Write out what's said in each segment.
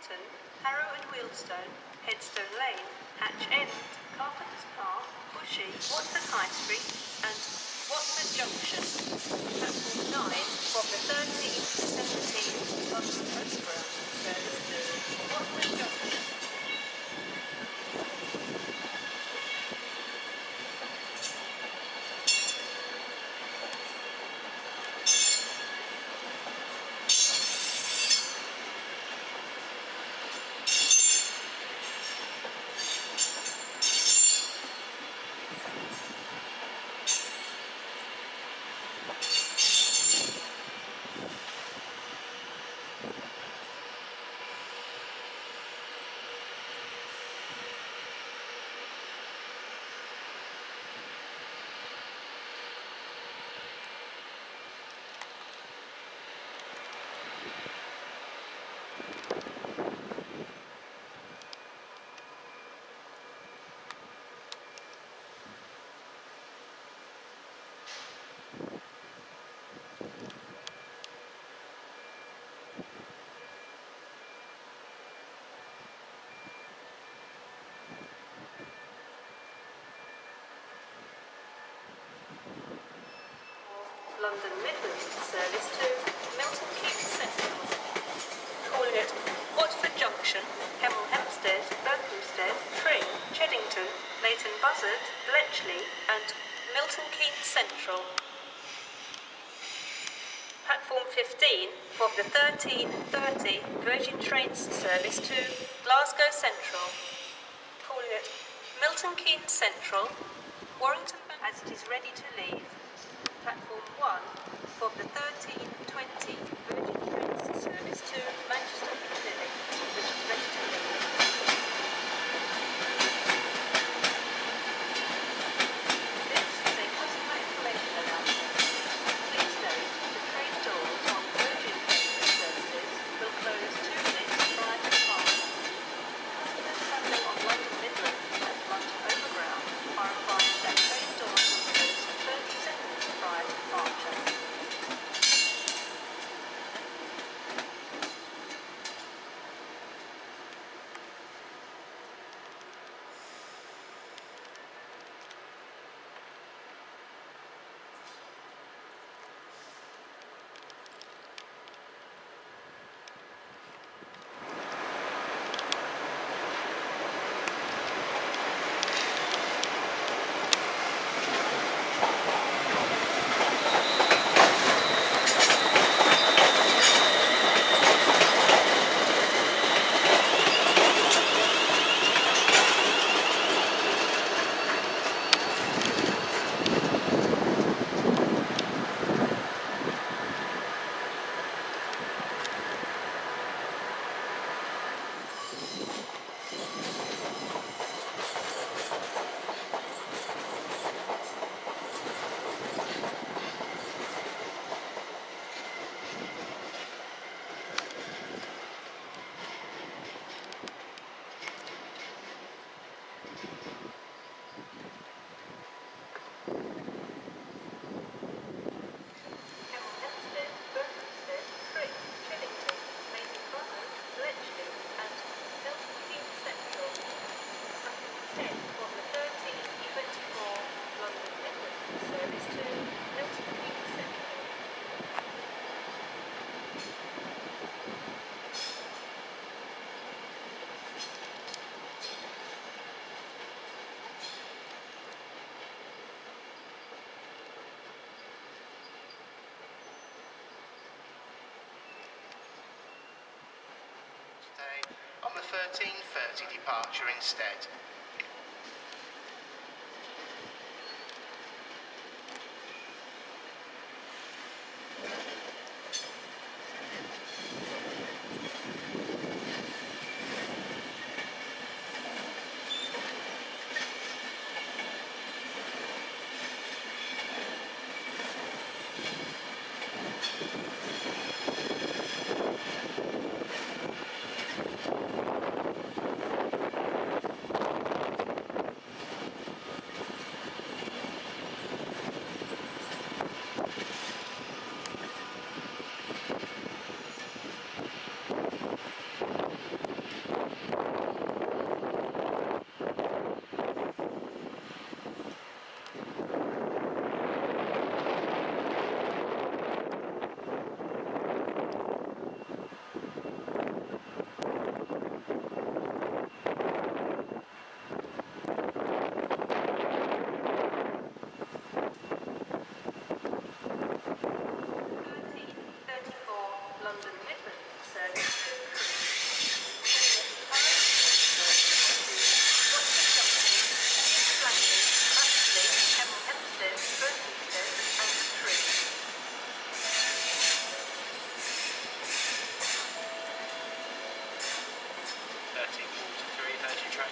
Cheddington, Harrow and Wealdstone, Headstone Lane, Hatch End, Carpenter's Park, Bushy, Watford High Street and Watford Junction. Platform 9 from the 13th to 17th London Overground service to Watford Junction. London Midland service to Milton Keynes Central. Calling at Watford Junction, Hemel Hempstead, Berkhamsted, Tring, Cheddington, Leighton Buzzard, Bletchley and Milton Keynes Central. Platform 15 from the 13:30 Virgin Trains service to Glasgow Central. Calling at Milton Keynes Central, Warrington as it is ready to leave. Platform 1 from the 13:20 Virgin Trains service to Manchester Piccadilly, which is ready to leave. This is a customer information announcement. Please note the train doors on Virgin Trains services will close 2 minutes prior to departure. Customers travelling on London Midland and London Overground are advised that train doors will close 30 seconds prior to departure. On the 13:30 departure instead.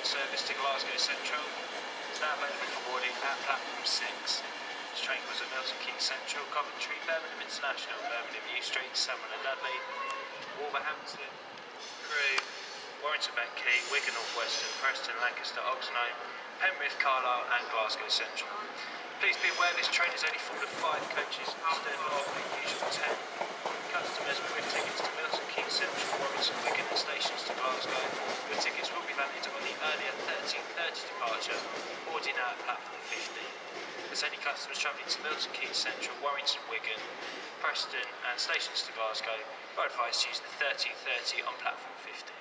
service to Glasgow Central. It's now available for boarding at platform 6. This train was at Milton Keynes Central, Coventry, Birmingham International, Birmingham New Street, Summerall and Dudley, Wolverhampton, Crewe, Warrington Bank Quay, Wigan North Western, Preston, Lancaster, Oxenholme, Penrith, Carlisle and Glasgow Central. Please be aware this train is only full of 5 coaches instead of the usual 10. Customers with tickets to Milton Keynes Central, Warrington, Wigan and stations to Glasgow, your tickets will be valid on the earlier 13:30 departure, boarding at platform 15. As any customers travelling to Milton Keynes Central, Warrington, Wigan, Preston and stations to Glasgow are advised to use the 13:30 on platform 15.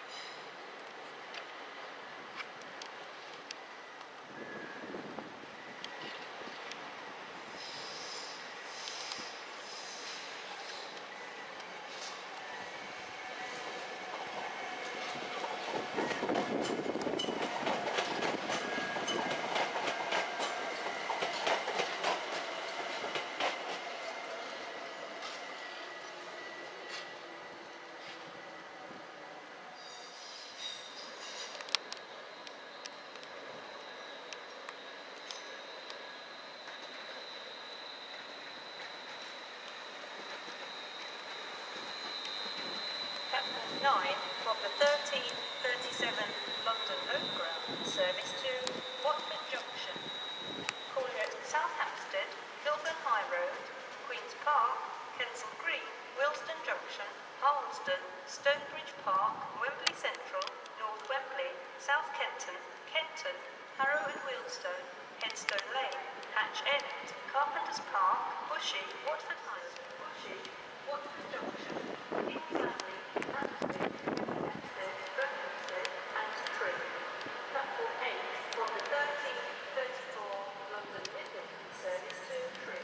Platform 9 of the 13:37 London Overground service to Watford Junction. Calling at South Hampstead, Milburn High Road, Queen's Park, Kensal Green, Willesden Junction, Harlesden, Stonebridge Park, Wembley Central, North Wembley, South Kenton, Kenton, Harrow and Wealdstone, Headstone Lane, Hatch End, Carpenter's Park, Bushey, Watford High Road, Bushey, Watford Junction, Kings Alley, Hampstead, Hempstead, Berkhamsted and Tring. Platform 8 from the 13:34 London Midland service to Tring.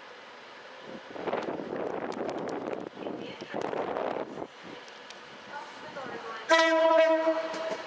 In the interest of the Lorry Line.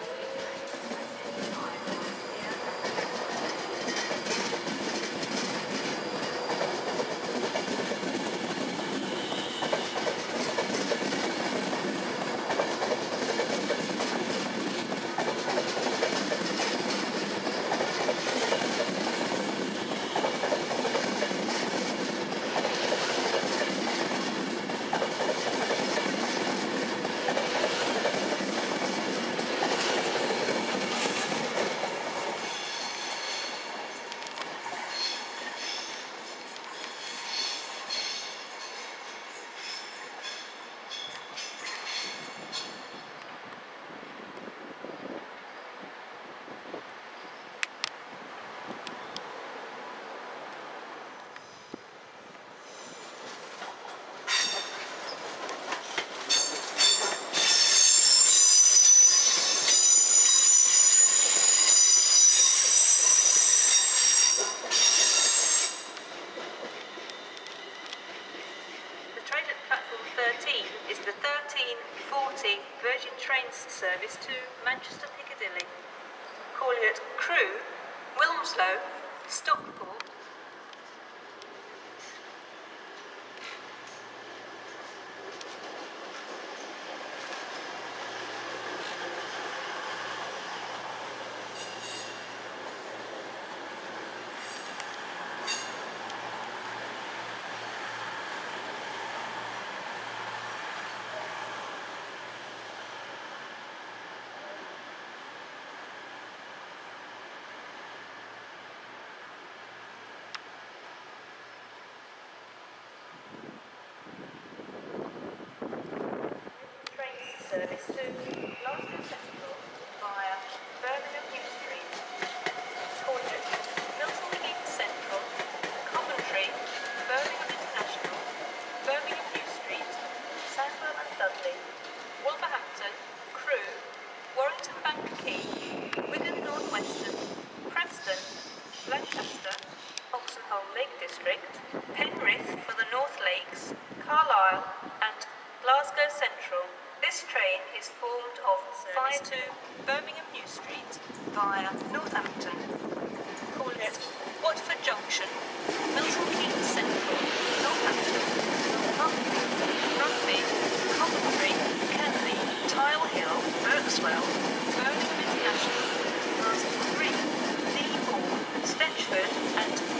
Is the 13:40 Virgin Trains service to Manchester Piccadilly. Calling at Crewe, Wilmslow, Stockport, service to Glasgow Central via Birmingham New Street, calling at Milton Keynes Central, Coventry, Birmingham International, Birmingham New Street, Sandwell and Dudley, Wolverhampton, Crewe, Warrington Bank Quay, Wigan North Western, Preston, Lancaster, Oxenholme Lake District, Penrith for the North Lakes, Carlisle and Glasgow Central. This train is formed of 5 to Birmingham New Street via Northampton. Calling at Watford Junction, Milton Keynes Central, Northampton, Northampton, Rugby, Coventry, Kenley, Tile Hill, Berkswell, Birmingham International, Bradford and